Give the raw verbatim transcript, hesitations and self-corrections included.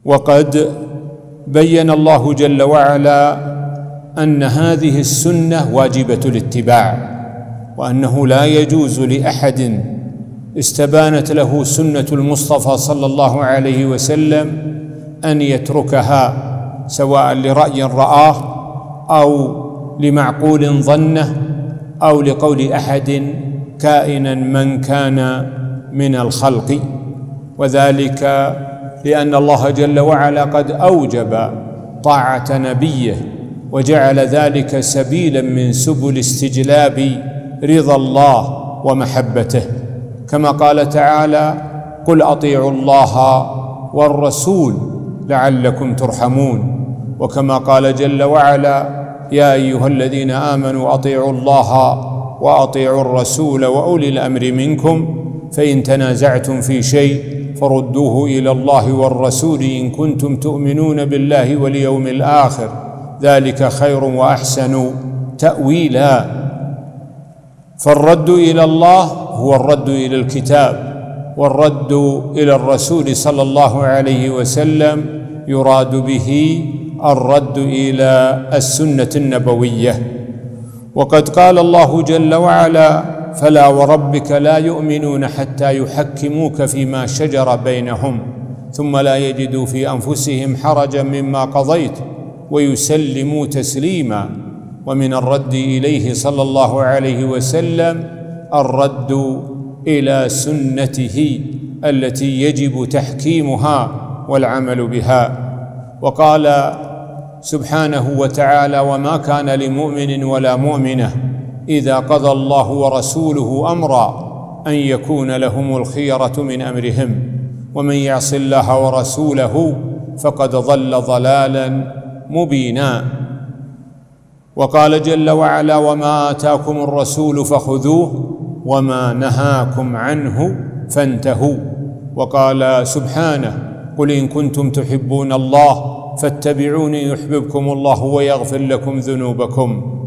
وقد بين الله جل وعلا أن هذه السنة واجبة الاتباع، وأنه لا يجوز لأحد استبانت له سنة المصطفى صلى الله عليه وسلم أن يتركها، سواء لرأي رآه أو لمعقول ظنه أو لقول أحد كائنا من كان من الخلق. وذلك لأن الله جل وعلا قد أوجب طاعة نبيه وجعل ذلك سبيلا من سبل استجلاب رضا الله ومحبته، كما قال تعالى: قل أطيعوا الله والرسول لعلكم ترحمون. وكما قال جل وعلا: يا أيها الذين آمنوا أطيعوا الله وأطيعوا الرسول وأولي الأمر منكم فإن تنازعتم في شيء فردوه إلى الله والرسول إن كنتم تؤمنون بالله واليوم الآخر ذلك خير وأحسن تأويلا. فالرد إلى الله هو الرد إلى الكتاب، والرد إلى الرسول صلى الله عليه وسلم يراد به الرد إلى السنة النبوية. وقد قال الله جل وعلا: فلا وربك لا يؤمنون حتى يحكموك فيما شجر بينهم ثم لا يجدوا في أنفسهم حرجا مما قضيت ويسلموا تسليما. ومن الرد إليه صلى الله عليه وسلم الرد إلى سنته التي يجب تحكيمها والعمل بها. وقال سبحانه وتعالى: وما كان لمؤمن ولا مؤمنة إذا قضى الله ورسوله أمرا أن يكون لهم الخيرة من أمرهم ومن يعص الله ورسوله فقد ضل ضلالا مبينا. وقال جل وعلا: وما آتاكم الرسول فخذوه وما نهاكم عنه فانتهوا. وقال سبحانه: قل إن كنتم تحبون الله فاتبعوني يحببكم الله ويغفر لكم ذنوبكم.